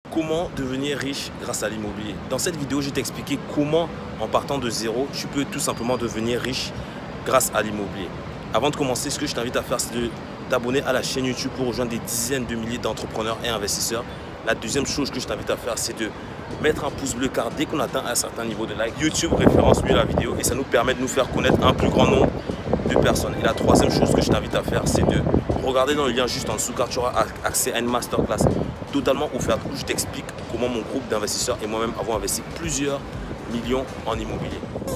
Comment devenir riche grâce à l'immobilier? Dans cette vidéo, je vais t'expliquer comment, en partant de zéro, tu peux tout simplement devenir riche grâce à l'immobilier. Avant de commencer, ce que je t'invite à faire, c'est de t'abonner à la chaîne YouTube pour rejoindre des dizaines de milliers d'entrepreneurs et investisseurs. La deuxième chose que je t'invite à faire, c'est de mettre un pouce bleu, car dès qu'on atteint un certain niveau de like, YouTube référence mieux la vidéo et ça nous permet de nous faire connaître un plus grand nombre de personnes. Et la troisième chose que je t'invite à faire, c'est de regarder dans le lien juste en dessous, car tu auras accès à une masterclass totalement offerte où je t'explique comment mon groupe d'investisseurs et moi-même avons investi plusieurs millions en immobilier.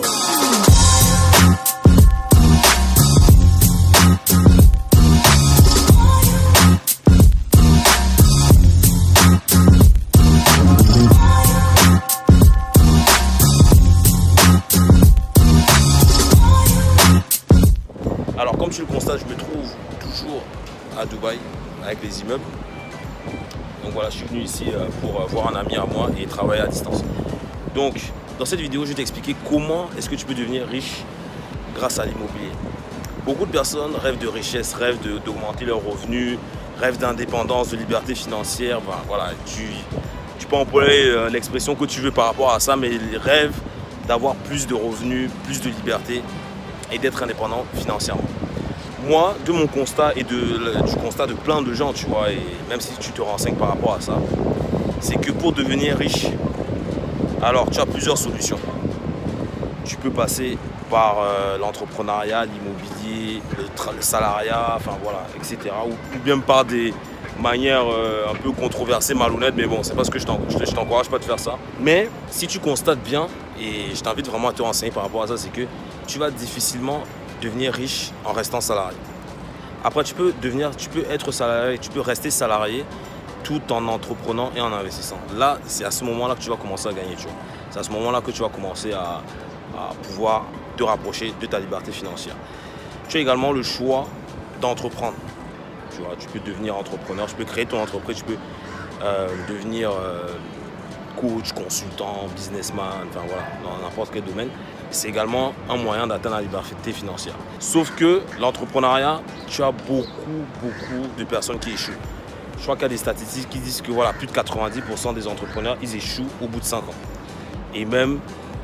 Alors comme tu le constates, je me trouve toujours à Dubaï avec les immeubles. Donc voilà, je suis venu ici pour voir un ami à moi et travailler à distance. Donc dans cette vidéo, je vais t'expliquer comment est-ce que tu peux devenir riche grâce à l'immobilier. Beaucoup de personnes rêvent de richesse, rêvent d'augmenter leurs revenus, rêvent d'indépendance, de liberté financière. Ben, voilà, tu peux employer l'expression que tu veux par rapport à ça, mais ils rêvent d'avoir plus de revenus, plus de liberté et d'être indépendant financièrement. Moi, de mon constat et du constat de plein de gens, tu vois, et même si tu te renseignes par rapport à ça, c'est que pour devenir riche, alors tu as plusieurs solutions. Tu peux passer par l'entrepreneuriat, l'immobilier, le salariat, enfin voilà, etc. Ou bien par des manières un peu controversées, malhonnêtes, mais bon, c'est pas ce que je t'encourage pas de faire ça. Mais si tu constates bien, et je t'invite vraiment à te renseigner par rapport à ça, c'est que tu vas difficilement devenir riche en restant salarié. Après, tu peux être salarié, tu peux rester salarié tout en entreprenant et en investissant. Là, c'est à ce moment-là que tu vas commencer à gagner, tu vois. C'est à ce moment-là que tu vas commencer à pouvoir te rapprocher de ta liberté financière. Tu as également le choix d'entreprendre. Tu vois, tu peux devenir entrepreneur, tu peux créer ton entreprise, tu peux devenir coach, consultant, businessman, enfin voilà, dans n'importe quel domaine. C'est également un moyen d'atteindre la liberté financière. Sauf que l'entrepreneuriat, tu as beaucoup de personnes qui échouent. Je crois qu'il y a des statistiques qui disent que voilà, plus de 90% des entrepreneurs, ils échouent au bout de 5 ans. Et même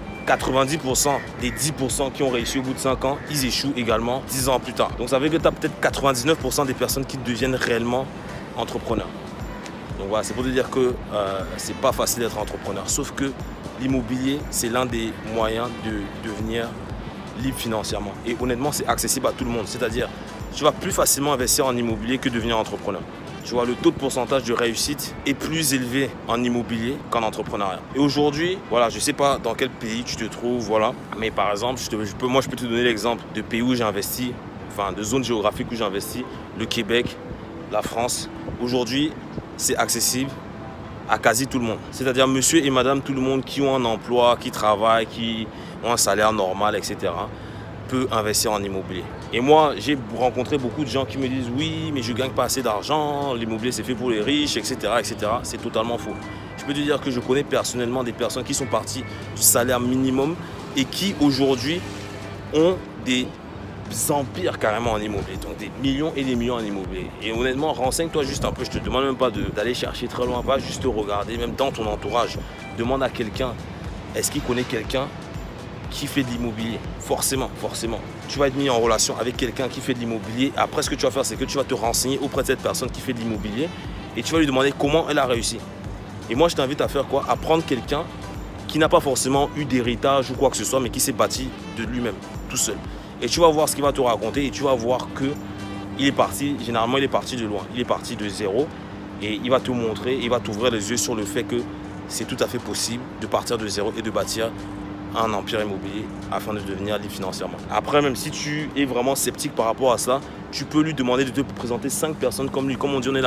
90% des 10% qui ont réussi au bout de 5 ans, ils échouent également 10 ans plus tard. Donc ça veut dire que tu as peut-être 99% des personnes qui deviennent réellement entrepreneurs. Donc voilà, c'est pour te dire que c'est pas facile d'être entrepreneur. Sauf que l'immobilier, c'est l'un des moyens de devenir libre financièrement. Et honnêtement, c'est accessible à tout le monde. C'est-à-dire, tu vas plus facilement investir en immobilier que devenir entrepreneur. Tu vois, le taux de pourcentage de réussite est plus élevé en immobilier qu'en entrepreneuriat. Et aujourd'hui, voilà, je ne sais pas dans quel pays tu te trouves, voilà. Mais par exemple, moi, je peux te donner l'exemple de pays où j'ai investi, enfin, de zones géographiques où j'ai investi, le Québec, la France. Aujourd'hui, c'est accessible à quasi tout le monde. C'est-à-dire monsieur et madame tout le monde qui ont un emploi, qui travaillent, qui ont un salaire normal, etc. peut investir en immobilier. Et moi, j'ai rencontré beaucoup de gens qui me disent « Oui, mais je ne gagne pas assez d'argent, l'immobilier c'est fait pour les riches, etc. etc. » C'est totalement faux. Je peux te dire que je connais personnellement des personnes qui sont parties du salaire minimum et qui aujourd'hui ont des empires carrément en immobilier, donc des millions et des millions en immobilier. Et honnêtement, renseigne-toi juste un peu, je te demande même pas d'aller chercher très loin, pas juste regarder, même dans ton entourage. Demande à quelqu'un, est-ce qu'il connaît quelqu'un qui fait de l'immobilier? Forcément. Tu vas être mis en relation avec quelqu'un qui fait de l'immobilier. Après, ce que tu vas faire, c'est que tu vas te renseigner auprès de cette personne qui fait de l'immobilier et tu vas lui demander comment elle a réussi. Et moi, je t'invite à faire quoi? À prendre quelqu'un qui n'a pas forcément eu d'héritage ou quoi que ce soit, mais qui s'est bâti de lui-même, tout seul. Et tu vas voir ce qu'il va te raconter et tu vas voir que il est parti, généralement il est parti de loin, il est parti de zéro et il va te montrer, il va t'ouvrir les yeux sur le fait que c'est tout à fait possible de partir de zéro et de bâtir un empire immobilier afin de devenir libre financièrement. Après, même si tu es vraiment sceptique par rapport à ça, tu peux lui demander de te présenter 5 personnes comme lui. Comme on dit, on est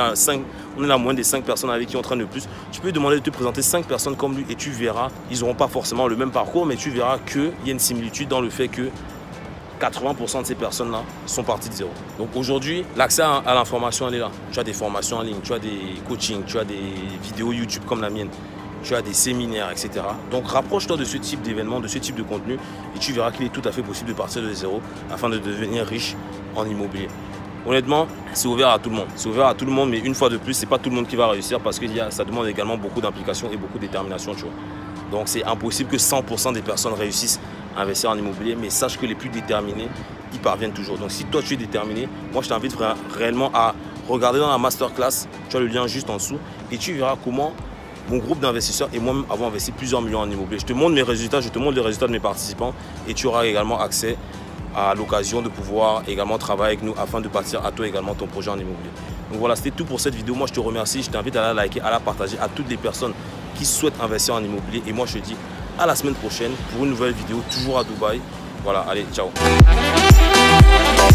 la moyenne des 5 personnes avec qui on traîne le plus. Tu peux lui demander de te présenter 5 personnes comme lui et tu verras, ils n'auront pas forcément le même parcours, mais tu verras qu'il y a une similitude dans le fait que 80% de ces personnes-là sont parties de zéro. Donc aujourd'hui, l'accès à l'information, elle est là. Tu as des formations en ligne, tu as des coachings, tu as des vidéos YouTube comme la mienne, tu as des séminaires, etc. Donc rapproche-toi de ce type d'événement, de ce type de contenu et tu verras qu'il est tout à fait possible de partir de zéro afin de devenir riche en immobilier. honnêtement, c'est ouvert à tout le monde. C'est ouvert à tout le monde, mais une fois de plus, c'est pas tout le monde qui va réussir parce que ça demande également beaucoup d'implication et beaucoup de détermination, tu vois. Donc c'est impossible que 100% des personnes réussissent à investir en immobilier, mais sache que les plus déterminés, ils parviennent toujours. Donc si toi tu es déterminé, moi je t'invite réellement à regarder dans la masterclass, tu as le lien juste en dessous, et tu verras comment mon groupe d'investisseurs et moi-même avons investi plusieurs millions en immobilier. Je te montre mes résultats, je te montre les résultats de mes participants, et tu auras également accès à l'occasion de pouvoir également travailler avec nous afin de bâtir à toi également ton projet en immobilier. Donc voilà, c'était tout pour cette vidéo. Moi je te remercie, je t'invite à la liker, à la partager à toutes les personnes qui souhaitent investir en immobilier. Et moi je te dis à la semaine prochaine pour une nouvelle vidéo, toujours à Dubaï. Voilà, allez, ciao.